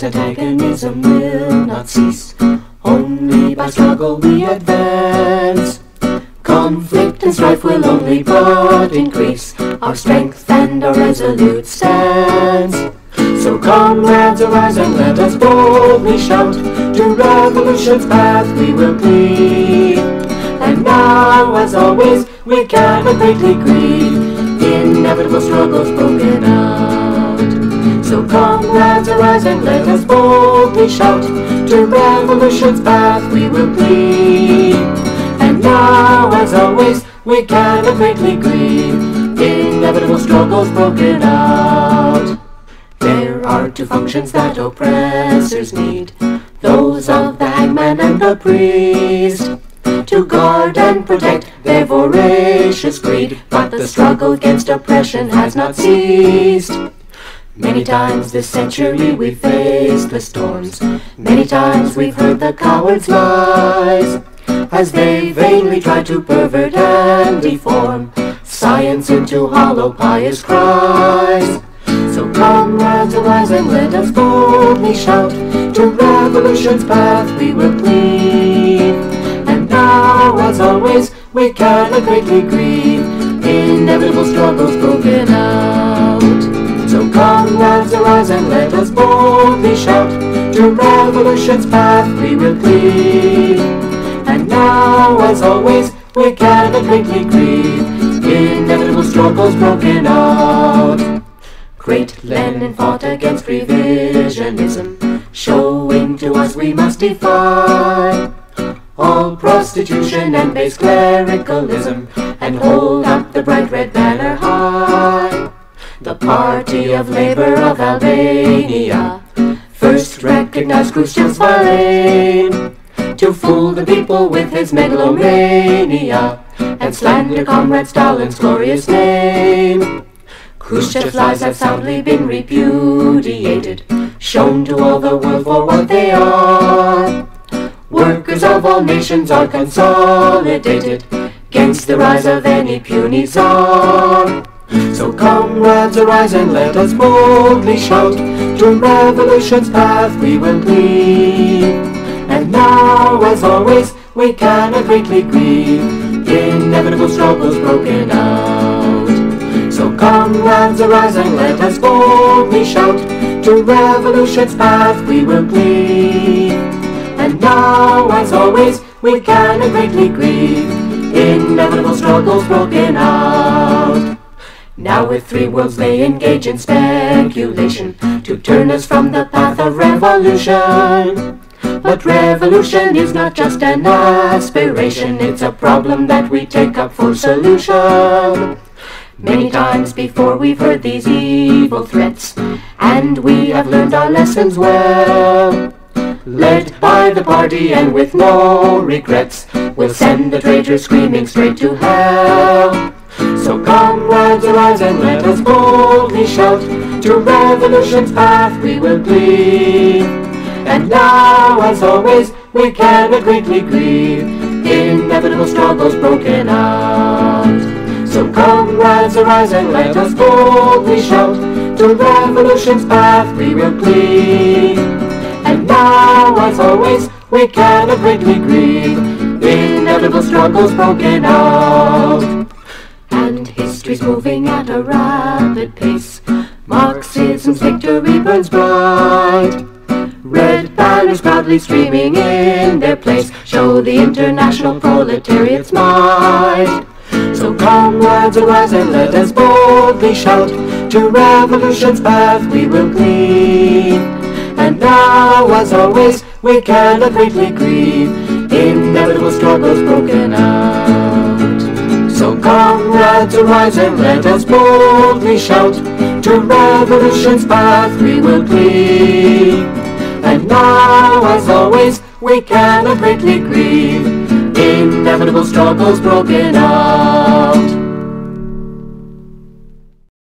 But antagonism will not cease. Only by struggle we advance. Conflict and strife will only but increase our strength and our resolute stance. So comrades, arise and let us boldly shout, to revolution's path we will cleave. And now, as always, we cannot greatly grieve, inevitable struggles broken out. So comrades, arise and let us boldly shout, to revolution's path we will cleave. And now, as always, we cannot greatly grieve, inevitable struggles broken out. There are two functions that oppressors need, those of the hangman and the priest, to guard and protect their voracious greed. But the struggle against oppression has not ceased. Many times this century we've faced the storms, many times we've heard the cowards' lies, as they vainly try to pervert and deform science into hollow pious cries. So comrades, arise and let us boldly shout, to revolution's path we will cleave. And now, as always, we cannot greatly grieve, inevitable struggles broken out. So comrades, arise and let us boldly shout, to revolution's path we will cleave. And now, as always, we cannot greatly grieve, inevitable struggles broken out. Great Lenin fought against revisionism, showing to us we must defy all prostitution and base clericalism, and hold up the bright red banner high. The Party of Labor of Albania first recognized Khrushchev's vile aim to fool the people with his megalomania and slander Comrade Stalin's glorious name. Khrushchev's lies have soundly been repudiated, shown to all the world for what they are. Workers of all nations are consolidated against the rise of any puny czar. So comrades, arise and let us boldly shout, to revolution's path we will cleave. And now, as always, we cannot greatly grieve, inevitable struggles broken out. So comrades, arise and let us boldly shout, to revolution's path we will cleave. And now, as always, we cannot greatly grieve, inevitable struggles broken out. Now with three worlds they engage in speculation, to turn us from the path of revolution. But revolution is not just an aspiration, it's a problem that we take up for solution. Many times before we've heard these evil threats, and we have learned our lessons well. Led by the party and with no regrets, we'll send the traitors screaming straight to hell. So comrades, arise and let us boldly shout, to revolution's path we will cleave. And now, as always, we cannot greatly grieve, inevitable struggles broken out. So comrades, arise and let us boldly shout, to revolution's path we will cleave. And now, as always, we cannot greatly grieve, inevitable struggles broken out. And history's moving at a rapid pace, Marxism's victory burns bright. Red banners proudly streaming in their place show the international proletariat's might. So comrades, arise and let us boldly shout, to revolution's path we will cleave. And now, as always, we cannot greatly grieve, inevitable struggles broken out. So comrades, arise and let us boldly shout, to revolution's path we will cleave. And now, as always, we cannot greatly grieve, inevitable struggles broken out.